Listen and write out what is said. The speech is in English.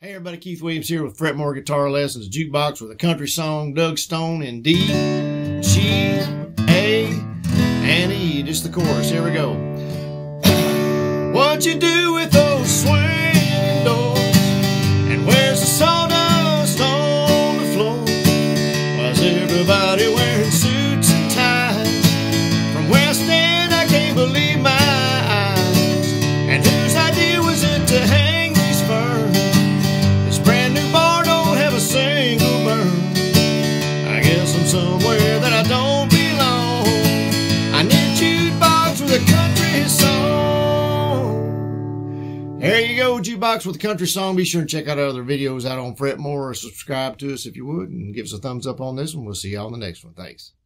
Hey everybody, Keith Williams here with Fretmore Guitar Lessons, Jukebox with a country song, Doug Stone in D, G, A, and E. Just the chorus. Here we go. What you do with those swing doors? And where's the sawdust on the floor? Why's everybody wearing suits and ties? From West End, I can't believe my eyes. And whose idea was it to hang these ferns? Somewhere that I don't belong. I need Jukebox with a country song. There you go, Jukebox with a country song. Be sure and check out our other videos out on Fretmore, or subscribe to us if you would, and give us a thumbs up on this one. We'll see y'all in the next one. Thanks.